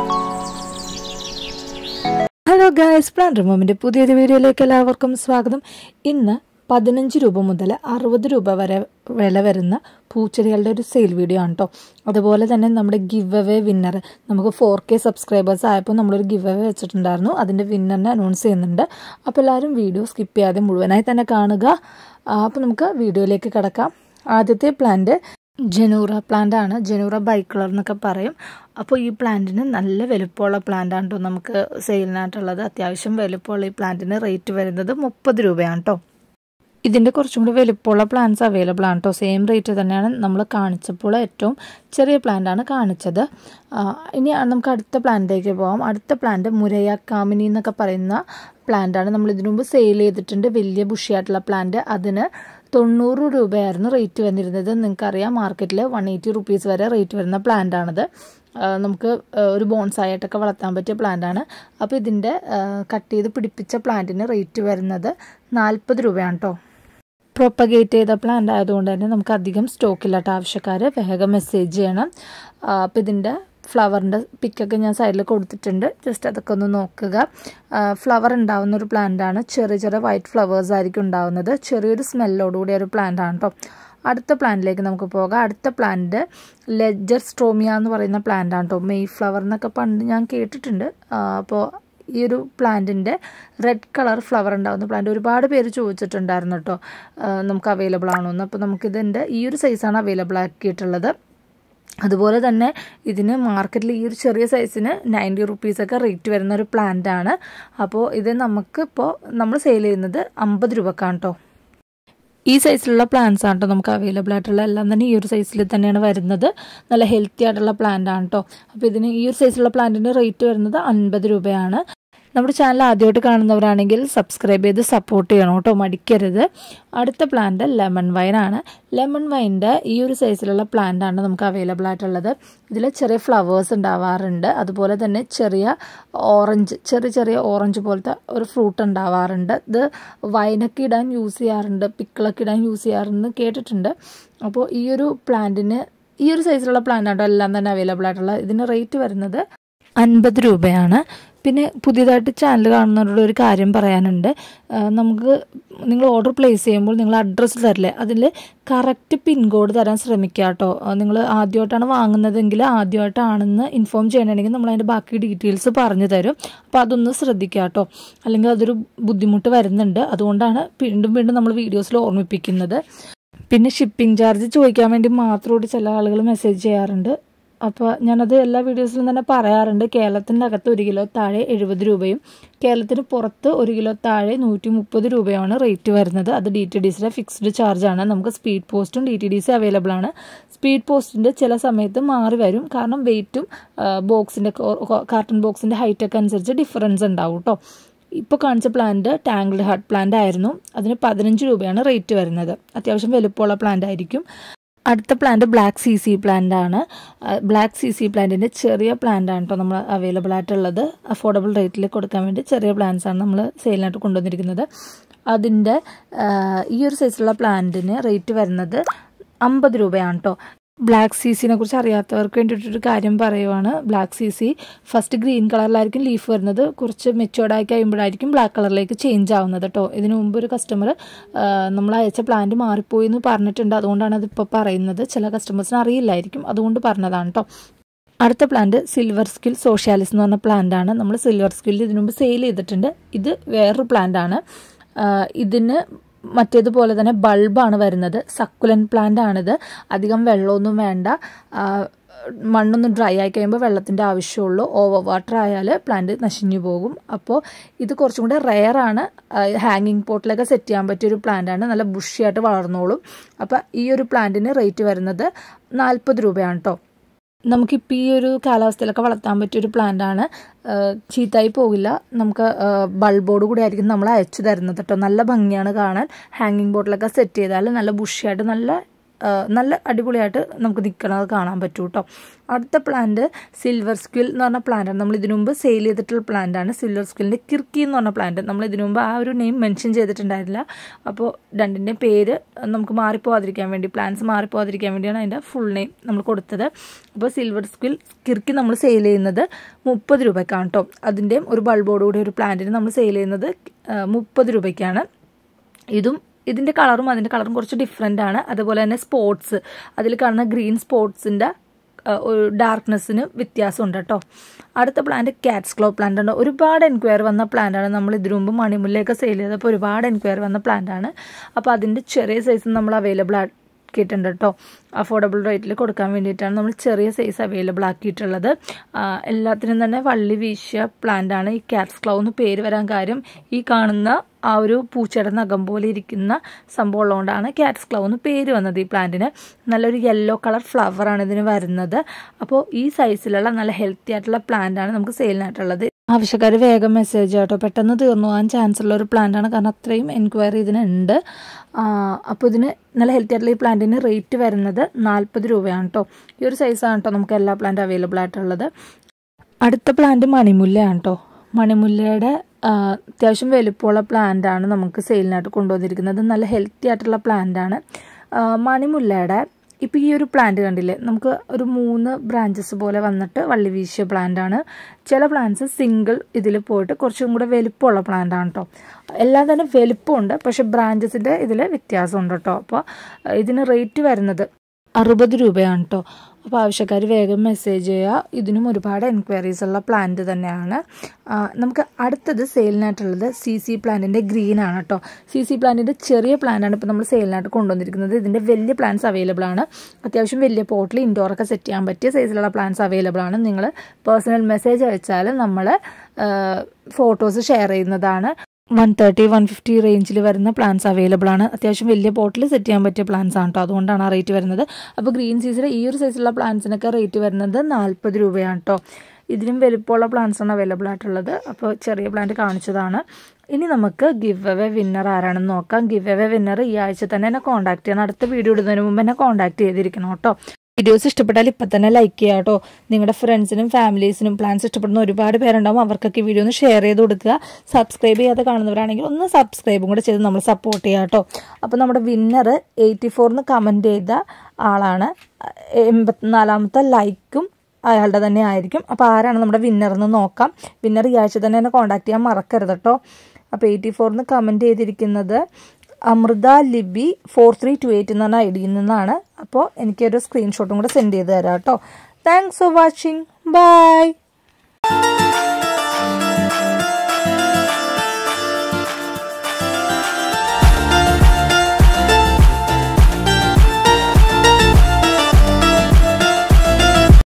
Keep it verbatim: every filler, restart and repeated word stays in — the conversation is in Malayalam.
ഹലോ ഗായ്സ്, പ്ലാന്റ് റൂമിൻ്റെ പുതിയൊരു വീഡിയോയിലേക്ക് എല്ലാവർക്കും സ്വാഗതം. ഇന്ന് പതിനഞ്ച് രൂപ മുതൽ അറുപത് രൂപ വരെ വില വരുന്ന പൂച്ചെടികളുടെ ഒരു സെയിൽ വീഡിയോ ആണ് കേട്ടോ. അതുപോലെ തന്നെ നമ്മുടെ ഗിവ് അവേ വിന്നർ, നമുക്ക് ഫോർ കെ സബ്സ്ക്രൈബേഴ്സ് ആയപ്പോൾ നമ്മളൊരു ഗിവ് അവേ വെച്ചിട്ടുണ്ടായിരുന്നു. അതിൻ്റെ വിന്നറിനെ അനൗൺസ് ചെയ്യുന്നുണ്ട്. അപ്പോൾ എല്ലാവരും വീഡിയോ സ്കിപ്പ് ചെയ്യാതെ മുഴുവനായി തന്നെ കാണുക. അപ്പോൾ നമുക്ക് വീഡിയോയിലേക്ക് കിടക്കാം. ആദ്യത്തെ പ്ലാന്റ് ജനൂറ പ്ലാന്റ് ആണ്. ജനൂറ ബൈ കളർ എന്നൊക്കെ പറയും. അപ്പോൾ ഈ പ്ലാന്റിന് നല്ല വലുപ്പമുള്ള പ്ലാന്റ് ആണ് കേട്ടോ നമുക്ക് സെയിലിനായിട്ടുള്ളത്. അത്യാവശ്യം വലുപ്പമുള്ള ഈ പ്ലാന്റിന് റേറ്റ് വരുന്നത് മുപ്പത് രൂപയാണ് കേട്ടോ. ഇതിൻ്റെ കുറച്ചും കൂടി വലുപ്പമുള്ള പ്ലാന്റ്സ് അവൈലബിൾ ആണ് കേട്ടോ. സെയിം റേറ്റ് തന്നെയാണ് നമ്മൾ കാണിച്ചപ്പോൾ ഏറ്റവും ചെറിയ പ്ലാന്റ് ആണ് കാണിച്ചത്. ഇനി നമുക്ക് അടുത്ത പ്ലാന്റിലേക്ക് പോകാം. അടുത്ത പ്ലാന്റ് മുരയ കാമിനി എന്നൊക്കെ പറയുന്ന പ്ലാന്റ് ആണ്. നമ്മൾ ഇതിനു മുമ്പ് സെയിൽ ചെയ്തിട്ടുണ്ട്. വലിയ ബുഷിയായിട്ടുള്ള പ്ലാന്റ്. അതിന് തൊണ്ണൂറ് രൂപയായിരുന്നു റേറ്റ് വന്നിരുന്നത്. നിങ്ങൾക്കറിയാം, മാർക്കറ്റിൽ വൺ എയ്റ്റി റുപ്പീസ് വരെ റേറ്റ് വരുന്ന പ്ലാന്റ് ആണിത്. നമുക്ക് ഒരു ബോൺസായിട്ടൊക്കെ വളർത്താൻ പറ്റിയ പ്ലാന്റ് ആണ്. അപ്പോൾ ഇതിൻ്റെ കട്ട് ചെയ്ത് പിടിപ്പിച്ച പ്ലാന്റിന് റേറ്റ് വരുന്നത് നാൽപ്പത് രൂപയാണ് കേട്ടോ. പ്രൊപ്പഗേറ്റ് ചെയ്ത പ്ലാന്റ് ആയതുകൊണ്ട് തന്നെ നമുക്ക് അധികം സ്റ്റോക്കില്ലാത്ത ആവശ്യക്കാർ വേഗം മെസ്സേജ് ചെയ്യണം. അപ്പോൾ ഇതിൻ്റെ ഫ്ലവറിൻ്റെ പിക്കൊക്കെ ഞാൻ സൈഡിൽ കൊടുത്തിട്ടുണ്ട്. ജസ്റ്റ് അതൊക്കെ ഒന്ന് നോക്കുക. ഫ്ലവർ ഉണ്ടാവുന്ന ഒരു പ്ലാന്റാണ്. ചെറിയ ചെറിയ വൈറ്റ് ഫ്ലവേഴ്സ് ആയിരിക്കും ഉണ്ടാവുന്നത്. ചെറിയൊരു സ്മെല്ലോടുകൂടിയ ഒരു പ്ലാന്റ് ആണ് കേട്ടോ. അടുത്ത പ്ലാന്റിലേക്ക് നമുക്ക് പോകാം. അടുത്ത പ്ലാന്റ് ലെജർ സ്ട്രോമിയ എന്ന് പറയുന്ന പ്ലാന്റ് ആണ് കേട്ടോ. മെയ് ഫ്ലവർ എന്നൊക്കെ പണ്ട് ഞാൻ കേട്ടിട്ടുണ്ട്. അപ്പോൾ ഈ ഒരു പ്ലാന്റിൻ്റെ റെഡ് കളർ ഫ്ലവർ ഉണ്ടാകുന്ന പ്ലാന്റ് ഒരുപാട് പേര് ചോദിച്ചിട്ടുണ്ടായിരുന്നു കേട്ടോ, നമുക്ക് അവൈലബിൾ ആണോ എന്ന്. അപ്പോൾ നമുക്കിതിൻ്റെ ഈ ഒരു സൈസാണ് അവൈലബിൾ ആക്കിയിട്ടുള്ളത്. അതുപോലെ തന്നെ ഇതിന് മാർക്കറ്റിൽ ഈ ഒരു ചെറിയ സൈസിന് നയൻറ്റി റുപ്പീസൊക്കെ റേറ്റ് വരുന്ന ഒരു പ്ലാന്റ് ആണ്. അപ്പോൾ ഇത് നമുക്കിപ്പോൾ നമ്മൾ സെയിൽ ചെയ്യുന്നത് അമ്പത് രൂപക്കാണ് കേട്ടോ. ഈ സൈസിലുള്ള പ്ലാന്റ്സ് ആണ് കേട്ടോ നമുക്ക് അവൈലബിൾ ആയിട്ടുള്ള. എല്ലാം തന്നെ ഈ ഒരു സൈസിൽ തന്നെയാണ് വരുന്നത്. നല്ല ഹെൽത്തി ആയിട്ടുള്ള പ്ലാന്റ് ആണ് കേട്ടോ. അപ്പോൾ ഇതിന് ഈ ഒരു സൈസിലുള്ള പ്ലാന്റിൻ്റെ റേറ്റ് വരുന്നത് അൻപത് രൂപയാണ്. നമ്മുടെ ചാനൽ ആദ്യമായിട്ട് കാണുന്നവരാണെങ്കിൽ സബ്സ്ക്രൈബ് ചെയ്ത് സപ്പോർട്ട് ചെയ്യണം കേട്ടോ, മടിക്കരുത്. അടുത്ത പ്ലാന്റ് ലെമൺ വൈൻ ആണ്. ലെമൺ വൈൻ്റെ ഈ ഒരു സൈസിലുള്ള പ്ലാന്റ് ആണ് നമുക്ക് അവൈലബിൾ ആയിട്ടുള്ളത്. ഇതിൽ ചെറിയ ഫ്ലവേഴ്സ് ഉണ്ടാവാറുണ്ട്. അതുപോലെ തന്നെ ചെറിയ ഓറഞ്ച് ചെറിയ ചെറിയ ഓറഞ്ച് പോലത്തെ ഒരു ഫ്രൂട്ട് ഉണ്ടാവാറുണ്ട്. ഇത് വൈനൊക്കെ ഇടാൻ യൂസ് ചെയ്യാറുണ്ട്, പിക്കിളൊക്കെ ഇടാൻ യൂസ് ചെയ്യാറുണ്ട് കേട്ടിട്ടുണ്ട്. അപ്പോൾ ഈ ഒരു പ്ലാന്റിന് ഈ ഒരു സൈസിലുള്ള പ്ലാന്റ് ആട്ടോ എല്ലാം തന്നെ അവൈലബിൾ ആയിട്ടുള്ള. ഇതിന് റേറ്റ് വരുന്നത് അൻപത് രൂപയാണ്. പിന്നെ പുതിയതായിട്ട് ചാനൽ കാണുന്നവരോട് ഒരു കാര്യം പറയാനുണ്ട്. നമുക്ക് നിങ്ങൾ ഓർഡർ പ്ലേസ് ചെയ്യുമ്പോൾ നിങ്ങൾ അഡ്രസ്സ് തരില്ലേ, അതിൽ കറക്റ്റ് പിൻകോഡ് തരാൻ ശ്രമിക്കുക കേട്ടോ. നിങ്ങൾ ആദ്യമായിട്ടാണ് വാങ്ങുന്നതെങ്കിൽ ആദ്യമായിട്ടാണെന്ന് ഇൻഫോം ചെയ്യണമെങ്കിൽ നമ്മൾ അതിൻ്റെ ബാക്കി ഡീറ്റെയിൽസ് പറഞ്ഞു തരും. അപ്പോൾ അതൊന്ന് ശ്രദ്ധിക്കുക കേട്ടോ, അല്ലെങ്കിൽ അതൊരു ബുദ്ധിമുട്ട് വരുന്നുണ്ട്. അതുകൊണ്ടാണ് വീണ്ടും വീണ്ടും നമ്മൾ വീഡിയോസിൽ ഓർമ്മിപ്പിക്കുന്നത്. പിന്നെ ഷിപ്പിംഗ് ചാർജ് ചോദിക്കാൻ വേണ്ടി മാത്രമായിട്ട് ചില ആളുകൾ മെസ്സേജ് ചെയ്യാറുണ്ട്. അപ്പോൾ ഞാനത് എല്ലാ വീഡിയോസിലും തന്നെ പറയാറുണ്ട്. കേരളത്തിൻ്റെ അകത്ത് ഒരു കിലോ താഴെ എഴുപത് രൂപയും കേരളത്തിന് പുറത്ത് ഒരു കിലോ താഴെ നൂറ്റി മുപ്പത് രൂപയാണ് റേറ്റ് വരുന്നത്. അത് ഡി ടി ഡി സിയുടെ ഫിക്സ്ഡ് ചാർജാണ്. നമുക്ക് സ്പീഡ് പോസ്റ്റും D T D C available ആണ്. സ്പീഡ് പോസ്റ്റിൻ്റെ ചില സമയത്ത് മാറി വരും, കാരണം വെയ്റ്റും ബോക്സിൻ്റെ കാർട്ടൺ ബോക്സിൻ്റെ ഹൈറ്റൊക്കെ അനുസരിച്ച് ഡിഫറൻസ് ഉണ്ടാവും കേട്ടോ. ഇപ്പോൾ കാണിച്ച പ്ലാന്റ് ടാങ്കിൾഡ് ഹാർട്ട് പ്ലാന്റ് ആയിരുന്നു. അതിന് പതിനഞ്ച് രൂപയാണ് റേറ്റ് വരുന്നത്. അത്യാവശ്യം വലുപ്പമുള്ള പ്ലാന്റ് ആയിരിക്കും. അടുത്ത plant black C C plant ആണ്. ബ്ലാക്ക് സി സി പ്ലാന്റിൻ്റെ ചെറിയ പ്ലാന്റ് ആണ് കേട്ടോ നമ്മൾ അവൈലബിൾ ആയിട്ടുള്ളത്. അഫോർഡബിൾ റേറ്റിൽ കൊടുക്കാൻ വേണ്ടി ചെറിയ പ്ലാന്റ്സ് ആണ് നമ്മൾ സെയിലിനായിട്ട് കൊണ്ടുവന്നിരിക്കുന്നത്. അതിൻ്റെ ഈ ഒരു സൈസിലുള്ള പ്ലാന്റിന് റേറ്റ് വരുന്നത് അമ്പത് രൂപയാണ് കേട്ടോ. ബ്ലാക്ക് സി സിനെ കുറിച്ച് അറിയാത്തവർക്ക് വേണ്ടിയിട്ടൊരു കാര്യം പറയുവാണ്. Black C C first green കളറിലായിരിക്കും ലീഫ് വരുന്നത്. കുറച്ച് മെച്ചുവേർഡായി കഴിയുമ്പോഴായിരിക്കും ബ്ലാക്ക് കളറിലേക്ക് ചേഞ്ച് ആവുന്നത് കേട്ടോ. ഇതിനു മുമ്പ് ഒരു കസ്റ്റമർ നമ്മൾ അയച്ച പ്ലാന്റ് മാറിപ്പോയി എന്ന് പറഞ്ഞിട്ടുണ്ട്. അതുകൊണ്ടാണ് അതിപ്പോൾ പറയുന്നത്. ചില കസ്റ്റമേഴ്സിന് അറിയില്ലായിരിക്കും, അതുകൊണ്ട് പറഞ്ഞതാണ് കേട്ടോ. അടുത്ത പ്ലാന്റ് സിൽവർ സ്കിൽ സോഷ്യാലിസ് എന്ന് പറഞ്ഞ പ്ലാന്റ് ആണ്. നമ്മൾ സിൽവർ സ്കിൽ ഇതിനു മുമ്പ് സെയിൽ ചെയ്തിട്ടുണ്ട്. ഇത് വേറൊരു പ്ലാന്റ് ആണ്. ഇതിന് മറ്റേതുപോലെ തന്നെ ബൾബാണ് വരുന്നത്. സക്കുലൻ പ്ലാന്റ് ആണിത്. അധികം വെള്ളമൊന്നും വേണ്ട. മണ്ണൊന്നും ഡ്രൈ ആയി കഴിയുമ്പോൾ വെള്ളത്തിൻ്റെ ആവശ്യമുള്ളൂ. ഓവർ വാട്ടർ ആയാൽ പ്ലാന്റ് നശിഞ്ഞു പോകും. അപ്പോൾ ഇത് കുറച്ചും കൂടെ റെയറാണ്. ഹാങ്ങിങ് പോട്ടിലൊക്കെ സെറ്റ് ചെയ്യാൻ പറ്റിയൊരു പ്ലാന്റാണ്. നല്ല ബുഷിയായിട്ട് വളർന്നോളും. അപ്പോൾ ഈ ഒരു പ്ലാന്റിന് റേറ്റ് വരുന്നത് നാൽപ്പത് രൂപയാണ് കേട്ടോ. നമുക്കിപ്പോൾ ഈ ഒരു കാലാവസ്ഥയിലൊക്കെ വളർത്താൻ പറ്റിയൊരു പ്ലാന്റാണ്. ചീത്തായി പോകില്ല. നമുക്ക് ബൾബോട് കൂടി ആയിരിക്കും നമ്മൾ അയച്ചു തരുന്നത് കേട്ടോ. നല്ല ഭംഗിയാണ് കാണാൻ. ഹാങ്ങിങ് ബോട്ടിലൊക്കെ സെറ്റ് ചെയ്താൽ നല്ല ബുഷിയായിട്ട് നല്ല നല്ല അടിപൊളിയായിട്ട് നമുക്ക് നിൽക്കുന്നത് കാണാൻ പറ്റും കേട്ടോ. അടുത്ത പ്ലാന്റ് സിൽവർ സ്ക്വിൽ എന്ന് പറഞ്ഞ പ്ലാന്റാണ്. നമ്മൾ ഇതിനു മുമ്പ് സെയിൽ ചെയ്തിട്ടുള്ള പ്ലാന്റാണ് സിൽവർ സ്ക്വിലിൻ്റെ കിർക്കി എന്ന് പറഞ്ഞ പ്ലാന്റ്. നമ്മൾ ഇതിനു മുമ്പ് ആ ഒരു നെയിം മെൻഷൻ ചെയ്തിട്ടുണ്ടായിരുന്നില്ല. അപ്പോൾ രണ്ടിൻ്റെ പേര് നമുക്ക് മാറിപ്പോകാതിരിക്കാൻ വേണ്ടി, പ്ലാന്റ്സ് മാറിപ്പോകാതിരിക്കാൻ വേണ്ടിയാണ് അതിൻ്റെ ഫുൾ നെയിം നമ്മൾ കൊടുത്തത്. അപ്പോൾ സിൽവർ സ്ക്വിൽ കിർക്കി നമ്മൾ സെയിൽ ചെയ്യുന്നത് മുപ്പത് രൂപയ്ക്കാണ് കേട്ടോ. അതിൻ്റെയും ഒരു ബൾബോടുകൂടി ഒരു പ്ലാന്റിന് നമ്മൾ സെയിൽ ചെയ്യുന്നത് മുപ്പത് രൂപയ്ക്കാണ്. ഇതും ഇതിൻ്റെ കളറും അതിൻ്റെ കളറും കുറച്ച് ഡിഫറെൻ്റ് ആണ്. അതുപോലെ തന്നെ സ്പോട്ട്സ്, അതിൽ കാണുന്ന ഗ്രീൻ സ്പോട്ട്സിൻ്റെ ഒരു ഡാർക്ക്നെസ്സിന് വ്യത്യാസമുണ്ട് കേട്ടോ. അടുത്ത പ്ലാന്റ് കാറ്റ്സ് ക്ലോ പ്ലാന്റ് ആണ്. ഒരുപാട് എൻക്വയറി വന്ന പ്ലാന്റാണ്. നമ്മൾ ഇതിനു മുമ്പ് മണിമുല്ലയൊക്കെ സെയിൽ ചെയ്തപ്പോൾ ഒരുപാട് എൻക്വയറി വന്ന പ്ലാന്റാണ്. അപ്പോൾ അതിൻ്റെ ചെറിയ സൈസ് നമ്മൾ അവൈലബിൾ ആക്കിയിട്ടുണ്ട് കേട്ടോ. അഫോർഡബിൾ റേറ്റിൽ കൊടുക്കാൻ വേണ്ടിയിട്ടാണ് നമ്മൾ ചെറിയ സൈസ് അവൈലബിൾ ആക്കിയിട്ടുള്ളത്. എല്ലാത്തിനും തന്നെ വള്ളി വീശിയ പ്ലാന്റാണ്. ഈ കാറ്റ്സ് ക്ലോ എന്ന് പേര് വരാൻ കാര്യം ഈ കാണുന്ന ആ ഒരു പൂച്ചയുടെ നഖം പോലെ ഇരിക്കുന്ന സംഭവം ഉള്ളതുകൊണ്ടാണ് കാറ്റ്സ് ക്ലോ എന്ന് പേര് വന്നത്. ഈ പ്ലാന്റിന് നല്ലൊരു യെല്ലോ കളർ ഫ്ലവറാണ് ഇതിന് വരുന്നത്. അപ്പോൾ ഈ സൈസിലുള്ള നല്ല ഹെൽത്തി ആയിട്ടുള്ള പ്ലാന്റാണ് നമുക്ക് സെയിലിനായിട്ടുള്ളത്. ആവശ്യക്കാർ വേഗം മെസ്സേജ് കേട്ടോ. പെട്ടെന്ന് തീർന്നു പോകാൻ ചാൻസ് ഉള്ള ഒരു പ്ലാന്റാണ്, കാരണം അത്രയും എൻക്വയറി ഇതിനുണ്ട്. അപ്പോൾ ഇതിന് നല്ല ഹെൽത്തി ആയിട്ടുള്ള ഈ പ്ലാന്റിന് റേറ്റ് വരുന്നത് നാൽപ്പത് രൂപയാണ് കേട്ടോ. ഈ ഒരു സൈസാണ് കേട്ടോ നമുക്ക് എല്ലാ പ്ലാന്റും അവൈലബിൾ ആയിട്ടുള്ളത്. അടുത്ത പ്ലാന്റ് മണിമുല്ലയാണ് കേട്ടോ. മണിമുല്ലയുടെ അത്യാവശ്യം വലുപ്പമുള്ള പ്ലാന്റാണ് നമുക്ക് സെയിലിനായിട്ട് കൊണ്ടുവന്നിരിക്കുന്നത്. നല്ല ഹെൽത്തി ആയിട്ടുള്ള പ്ലാന്റാണ് മണിമുല്ലയുടെ. ഇപ്പോൾ ഈ ഒരു പ്ലാന്റ് കണ്ടില്ലേ, നമുക്ക് ഒരു മൂന്ന് ബ്രാഞ്ചസ് പോലെ വന്നിട്ട് വള്ളി വീശിയ പ്ലാന്റാണ്. ചില പ്ലാന്റ്സ് സിംഗിൾ ഇതിൽ പോയിട്ട് കുറച്ചും കൂടെ വലുപ്പമുള്ള പ്ലാന്റാണ് കേട്ടോ. എല്ലാം തന്നെ വലുപ്പമുണ്ട്, പക്ഷെ ബ്രാഞ്ചസിൻ്റെ ഇതിൽ വ്യത്യാസമുണ്ട് കേട്ടോ. അപ്പോൾ ഇതിന് റേറ്റ് വരുന്നത് അറുപത് രൂപയാണ് കേട്ടോ. അപ്പോൾ ആവശ്യക്കാർ വേഗം മെസ്സേജ് ചെയ്യുക. ഇതിനും ഒരുപാട് എൻക്വയറീസ് ഉള്ള പ്ലാന്റ് തന്നെയാണ്. നമുക്ക് അടുത്തത് സെയിലിനായിട്ടുള്ളത് സി സി പ്ലാന്റിൻ്റെ ഗ്രീൻ ആണ് കേട്ടോ. സി സി പ്ലാന്റിൻ്റെ ചെറിയ പ്ലാന്റാണ് ഇപ്പോൾ നമ്മൾ സെയിലിനായിട്ട് കൊണ്ടുവന്നിരിക്കുന്നത്. ഇതിൻ്റെ വലിയ പ്ലാന്റ്സ് അവൈലബിൾ ആണ്. അത്യാവശ്യം വലിയ പോട്ടിൽ ഇൻഡോറൊക്കെ സെറ്റ് ചെയ്യാൻ പറ്റിയ സൈസിലുള്ള പ്ലാന്റ്സ് അവൈലബിൾ ആണ്. നിങ്ങൾ പേഴ്സണൽ മെസ്സേജ് അയച്ചാൽ നമ്മൾ ഫോട്ടോസ് ഷെയർ ചെയ്യുന്നതാണ്. വൺ തേർട്ടി വൺ ഫിഫ്റ്റി റേഞ്ചിൽ വരുന്ന പ്ലാന്റ്സ് അവൈലബിൾ ആണ്. അത്യാവശ്യം വലിയ പോട്ടിൽ സെറ്റ് ചെയ്യാൻ പറ്റിയ പ്ലാന്റ്സ് ആണ് കേട്ടോ. അതുകൊണ്ടാണ് ആ റേറ്റ് വരുന്നത്. അപ്പോൾ ഗ്രീൻ സീസിലെ ഈ ഒരു സൈസിലുള്ള പ്ലാന്റ്സിനൊക്കെ റേറ്റ് വരുന്നത് നാൽപ്പത് രൂപയാണ് കേട്ടോ. ഇതിനും വലുപ്പമുള്ള പ്ലാന്റ്സ് ആണ് അവൈലബിൾ ആയിട്ടുള്ളത്. അപ്പോൾ ചെറിയ പ്ലാന്റ് കാണിച്ചതാണ്. ഇനി നമുക്ക് ഗിവ് അവേ വിന്നർ ആരാണെന്ന് നോക്കാം. ഗിവ് അവേ വിന്നർ ഈ ആഴ്ച തന്നെ എന്നെ കോൺടാക്ട് ചെയ്യണം. അടുത്ത വീഡിയോ ഇടുന്നതിന് മുമ്പ് എന്നെ കോൺടാക്ട് ചെയ്തിരിക്കണം കേട്ടോ. വീഡിയോസ് ഇഷ്ടപ്പെട്ടാൽ ഇപ്പം തന്നെ ലൈക്ക് ചെയ്യുക കേട്ടോ. നിങ്ങളുടെ ഫ്രണ്ട്സിനും ഫാമിലീസിനും പ്ലാൻസ് ഇഷ്ടപ്പെടുന്ന ഒരുപാട് പേരുണ്ടാവും. അവർക്കൊക്കെ വീഡിയോ ഒന്ന് ഷെയർ ചെയ്ത് കൊടുക്കുക. സബ്സ്ക്രൈബ് ചെയ്യാതെ കാണുന്നവരാണെങ്കിൽ ഒന്ന് സബ്സ്ക്രൈബും കൂടെ ചെയ്ത് നമ്മൾ സപ്പോർട്ട് ചെയ്യുക കേട്ടോ. അപ്പോൾ നമ്മുടെ വിന്നർ എയ്റ്റി ഫോറിന് കമൻറ്റ് ചെയ്ത ആളാണ്. എൺപത്തിനാലാമത്തെ ലൈക്കും അയാളുടെ തന്നെ ആയിരിക്കും. അപ്പോൾ ആരാണ് നമ്മുടെ വിന്നർ എന്ന് നോക്കാം. വിന്നർ ഈ ആഴ്ച തന്നെ എന്നെ കോൺടാക്ട് ചെയ്യാൻ മറക്കരുത് കേട്ടോ. അപ്പോൾ എയ്റ്റി ഫോറിന് കമൻറ്റ് ചെയ്തിരിക്കുന്നത് Amrutha Libi four three two eight എന്ന് പറഞ്ഞ ഐ ഡിയിൽ നിന്നാണ്. അപ്പോൾ എനിക്കൊരു സ്ക്രീൻഷോട്ടും കൂടെ സെൻഡ് ചെയ്ത് തരാം കേട്ടോ. Thanks for watching. ബൈ.